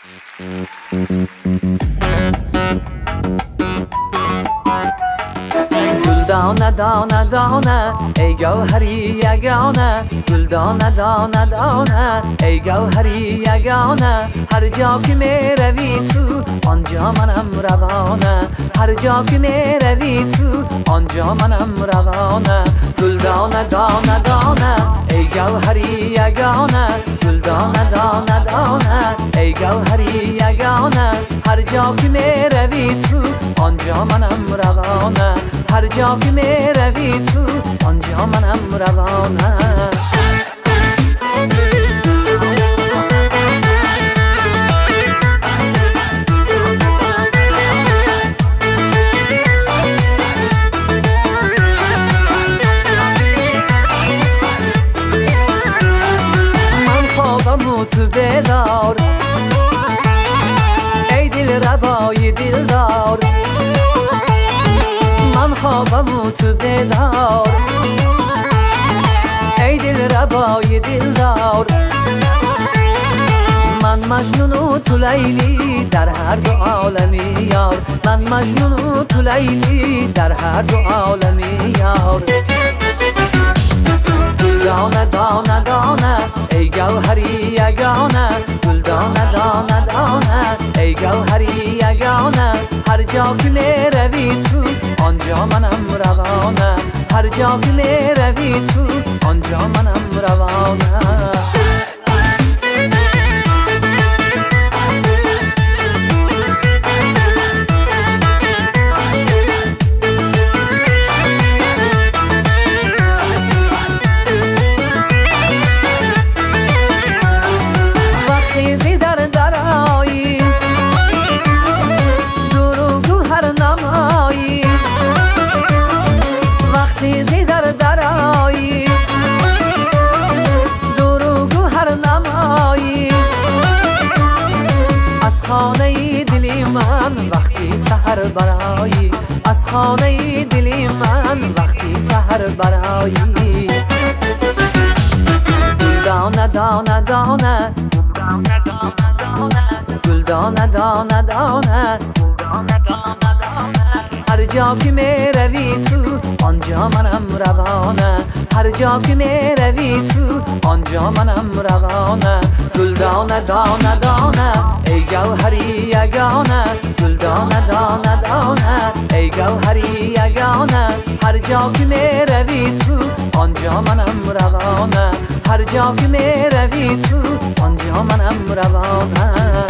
گل دانه دانه دانه ای گوهری یگانه، گل دانه دانه دانه ای گوهری یگانه. هر جا که می روی تو آنجا منم روانه، هر جا که می روی تو آنجا منم روانه. گل دانه دانه دانه ای گوهری یگانه، گل دانه دانه دانه ای گوهری یگانه. هر جا که می روی تو آنجا منم روانه، هر جا که می روی تو آنجا منم روانه. من خوابم و تو بیدار، ای دل ربای دلدار. من خوابم و تو بیدار، ای دل ربای دلدار. من مجنون و تو لیلی در هر دو عالمی یار، من مجنون و تو لیلی در هر دو عالمی یار. گل دانه دانه دانه ای گوهری یگانه، گل دانه دانه دانه ای گوهری یگانه. هر جا که می روی تو آنجا منم روانه، هر جا که می روی تو آنجا منم روانه. وقتی در درایی دورو گوهر نمایی، از خانه دلی من وقتی سحر برایی، از خانه دلی من وقتی سحر برایی. گل دانه دانه دانه گل دانه دانه دانه هر جا که می روی تو آنجا منم روانه، هر جا که می روی تو آنجا منم روانه. گل دانه دانه دانه ای گوهری یگانه، گل دانه دانه دانه ای گوهری یگانه. هر جا که می روی تو آنجا منم روانه، هر جا که می روی تو آنجا منم روانه.